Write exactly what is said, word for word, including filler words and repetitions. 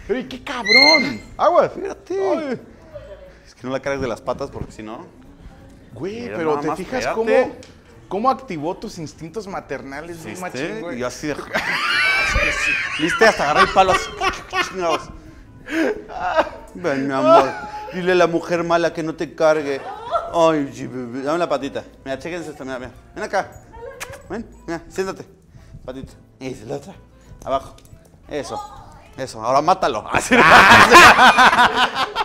¡Ey, qué cabrón! ¡Aguas! Fíjate. Ay. Es que no la cargues de las patas porque si no... Güey, Mira, pero nada ¿te más, fijas espérate. cómo, cómo activó tus instintos maternales, bien ¿Viste? machín, güey? Y yo así de... ¿Viste? Hasta agarré el palo así. Chingados. Ven, mi amor. Dile a la mujer mala que no te cargue. Ay, sí, bebé. Dame la patita. Mira, chéquense esta. Mira, mira. Ven acá. Ven, mira, siéntate. Patita. Esa es la otra. Abajo. Eso. Eso. Ahora mátalo.